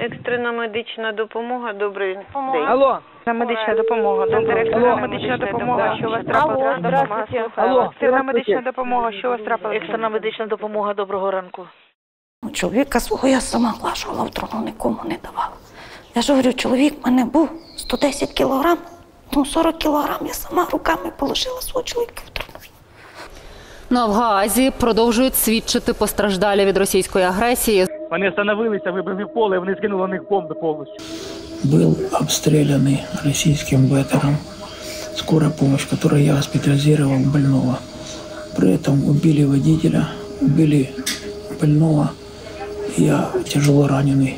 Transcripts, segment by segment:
Екстрена медична допомога, добрий день. Алло. Медична допомога. Доктор, екстрена медична допомога. Що у вас трапилося? Алло. Екстрена медична допомога. Що у вас трапилося? Екстрена медична допомога. Доброго ранку. Чоловіка свого я сама глажувала в трону, нікому не давала. Я ж говорю, чоловік в мене був 110 кілограм, 40 кілограм я сама руками положила свого чоловіка в трону. На Авгаазі продовжують свідчити постраждалі від російської агресії. Вони встановилися, вибили в поле, вони скинули на них бомби повністю. Был обстрелян российским БТРом скорая помощь, в которой я госпитализировал больного. При этом убили водителя, убили больного, я тяжело раненый.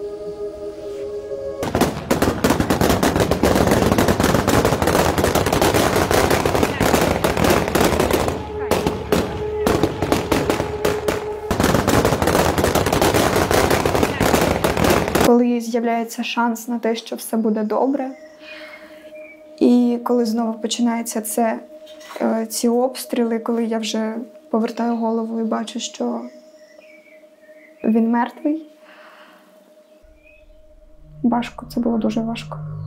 Коли з'являється шанс на те, що все буде добре, і коли знову починаються ці обстріли, коли я вже повертаю голову і бачу, що він мертвий, важко, це було дуже важко.